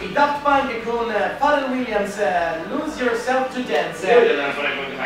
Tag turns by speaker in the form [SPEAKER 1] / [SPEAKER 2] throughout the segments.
[SPEAKER 1] i Daft Punk con Pharrell Williams, Lose Yourself to Dance.
[SPEAKER 2] Io devo andare a fare come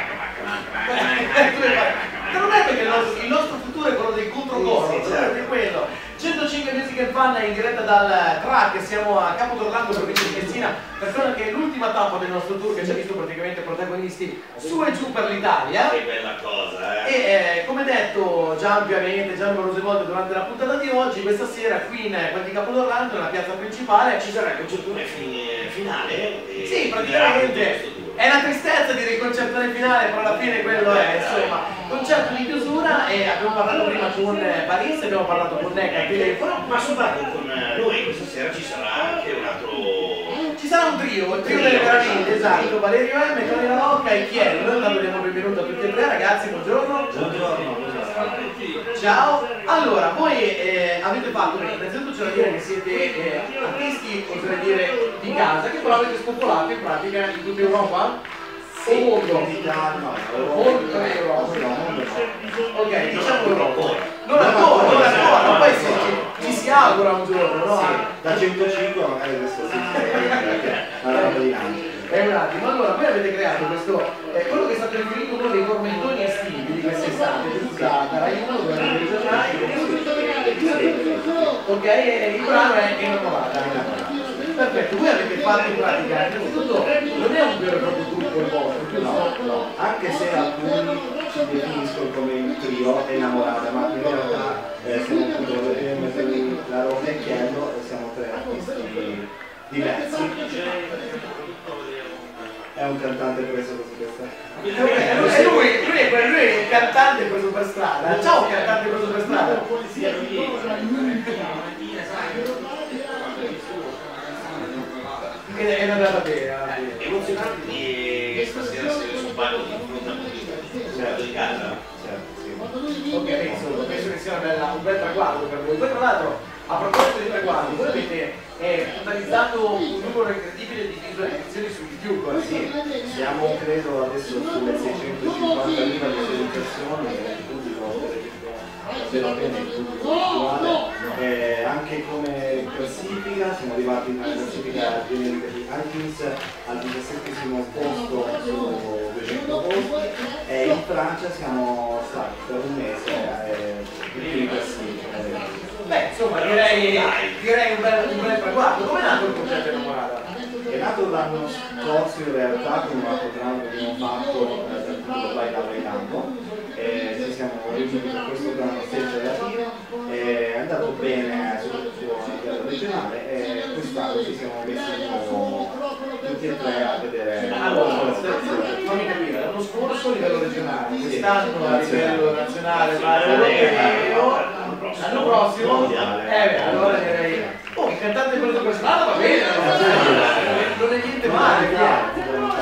[SPEAKER 1] Te l'ho detto che il nostro futuro è quello del controcoro,
[SPEAKER 2] sì, certo.
[SPEAKER 1] è quello. 105 Music and Fun in diretta dal track, siamo a Capo d'Orlando, provincia di Messina, per quella che è l'ultima tappa del nostro tour che ci ha visto praticamente protagonisti su e giù per l'Italia.
[SPEAKER 2] Che bella cosa,
[SPEAKER 1] E come detto già ampiamente, già numerose volte durante la puntata di oggi, questa sera qui in quel di Capo d'Orlando, nella piazza principale,
[SPEAKER 2] ci sarà il concertone finale.
[SPEAKER 1] Sì, praticamente è una tristezza dire il concertone finale, però alla fine quello è, insomma, concerto di chiusura e abbiamo parlato prima con Paris, abbiamo parlato con Neca al telefono.
[SPEAKER 2] Ma soprattutto con noi questa sera ci sarà anche un altro...
[SPEAKER 1] Ci sarà un trio, il trio delle meraviglie, esatto, Valerio M, Tony La Rocca e Chiello. Intanto diamo il benvenuto a tutti e tre ragazzi, buongiorno.
[SPEAKER 2] Buongiorno.
[SPEAKER 1] Ciao, allora voi avete fatto, innanzitutto c'è da dire che siete artisti, oserei dire, di casa, che però avete spopolato in pratica in tutta Europa? O mondo? Mondo Europa. Ok, diciamo Europa. Non ancora, ma poi ci si augura un giorno, no?
[SPEAKER 3] Sì, da 105 magari adesso si una roba di lancio.
[SPEAKER 1] È un attimo, allora voi avete creato questo, quello che è stato definito uno dei tormentoni estivi di quest'estate, da Rai 1, dove avete i giornali, ok, e il brano è Innamorata. Perfetto, voi avete fatto in pratica, innanzitutto non è un vero e proprio gruppo il vostro,
[SPEAKER 3] No, anche se alcuni ci definiscono come un trio innamorata, ma in realtà siamo appunto La Rocca e Chiello e siamo tre artisti diversi. È un cantante preso così per strada.
[SPEAKER 1] Lui è il cantante preso per strada. Ciao cantante preso per strada. È andata bene.
[SPEAKER 2] Emozionante di stasera essere sul palco di fronte al pubblico di casa.
[SPEAKER 1] Ok, insomma, penso che sia un bel traguardo per voi. Poi tra l'altro, a proposito di traguardi, voi avete totalizzato un numero incredibile di visualizzazioni su YouTube.
[SPEAKER 3] Sì, siamo credo adesso sulle 650.000 visualizzazioni e il pubblico davvero bene, il pubblico virtuale. Anche come classifica siamo arrivati in una classifica generica di iTunes al 17° posto su 200 posti e in Francia siamo stati per un mese in classifica.
[SPEAKER 1] Beh, insomma, direi un bel traguardo. Come è nato il concerto Innamorata?
[SPEAKER 3] È nato l'anno scorso in realtà con un altro brano che abbiamo fatto dal titolo Vai da Bailando e ci siamo riuniti per questo brano Stage Latino, è andato bene soprattutto a livello regionale e quest'anno ci siamo messi di nuovo tutti e tre a vedere
[SPEAKER 1] allora, fammi capire, l'anno scorso a livello regionale, quest'anno a livello nazionale, europeo, l'anno prossimo, allora direi, oh, il cantante quello di quest'anno va bene, non è niente male,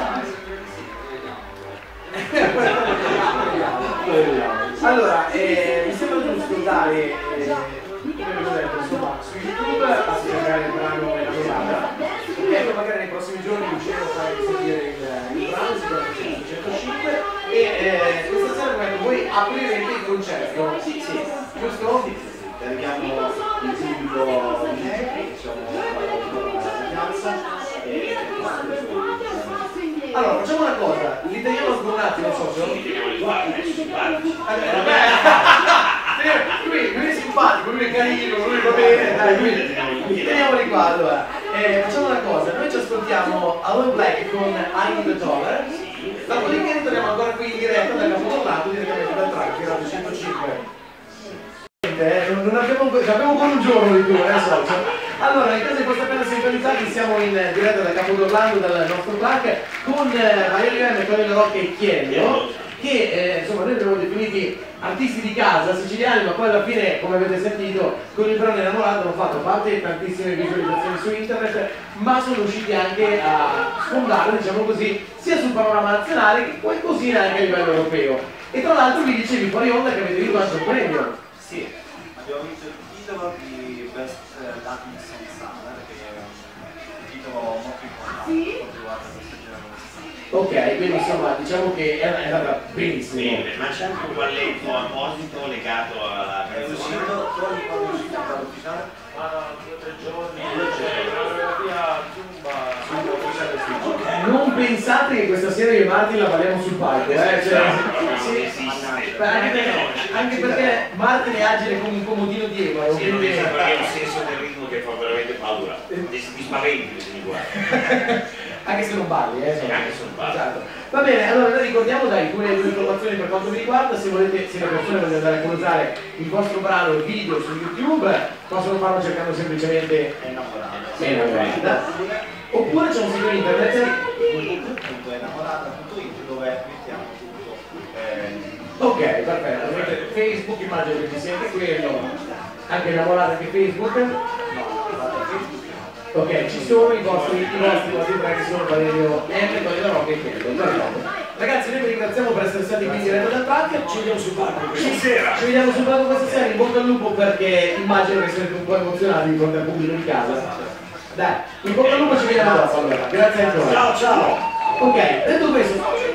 [SPEAKER 1] allora, mi sembra giusto dare, come vi ho detto, insomma, su YouTube a cercare il brano Innamorata, e poi magari nei prossimi giorni riusciremo a fare sentire il brano, sicuramente su 105, e questa sera voi aprirete il concerto, sì, giusto?
[SPEAKER 3] Carichiamo il pubblico di Necchi, diciamo la piazza e
[SPEAKER 1] allora facciamo una cosa, li teniamo ancora un attimo, socio? Lui è simpatico, lui è carino, lui va bene, dai, quindi teniamoli qua allora. Facciamo una cosa, noi ci ascoltiamo All Black con I Need a Dollar, dopodiché ritorniamo ancora qui in diretta dal Capo d'Orlando direttamente dal track, che era 205. Non abbiamo ancora un giorno di tour, socio. Allora, nel caso di questa appena sintonizzati, siamo in diretta dal Capo d'Orlando dal nostro track con Valerio M, Tony La Rocca e Chiello, che insomma noi abbiamo definiti artisti di casa, siciliani, ma poi alla fine, come avete sentito, con il brano Innamorato hanno fatto parte tantissime visualizzazioni su internet, ma sono riusciti anche a sfondare, diciamo così, sia sul panorama nazionale che qualcosina anche a livello europeo. E tra l'altro mi dicevi fuori onda che avete vinto anche un premio.
[SPEAKER 4] Sì, abbiamo vinto il titolo di Best Latin Song Summer, che è un titolo molto importante per quanto riguarda questo genere musicale.
[SPEAKER 1] Ok, quindi insomma diciamo che è andata benissimo.
[SPEAKER 2] Bene, ma c'è anche un balletto apposito legato alla
[SPEAKER 4] È uscito, quando è uscito il dato ufficiale?
[SPEAKER 5] 2 o 3 giorni, la coreografia più
[SPEAKER 1] non pensate che questa sera io e Martin la balliamo sul palco, cioè, anche perché Martin è agile come un comodino di Evaro.
[SPEAKER 2] Sì, non è perché è un senso del ritmo che fa veramente paura, mi spaventi se mi guardi.
[SPEAKER 1] Anche se non balli,
[SPEAKER 2] Anche se non balli.
[SPEAKER 1] Esatto. Va bene, allora noi ricordiamo due informazioni per quanto vi riguarda. Se volete, se le persone vogliono andare a curiosare il vostro brano video su YouTube, possono farlo cercando semplicemente Innamorata. Oppure c'è un sito internet
[SPEAKER 4] innamorata.it dove mettiamo tutto.
[SPEAKER 1] ok, perfetto, avete Facebook, immagino che ci sia anche quello, anche Innamorata che Facebook. Ok, ci sono i vostri tre che sono Valerio M, Valerio Rocca e quello. Ragazzi, noi vi ringraziamo per essere stati qui in diretta dal parco, ci vediamo sul palco
[SPEAKER 2] Ci
[SPEAKER 1] vediamo sul palco questa sera, in bocca al lupo perché immagino che siete un po' emozionati di fronte al pubblico di casa. Dai, in bocca al lupo, ci vediamo dopo allora, grazie ancora.
[SPEAKER 2] Ciao ciao!
[SPEAKER 1] Ok, detto questo,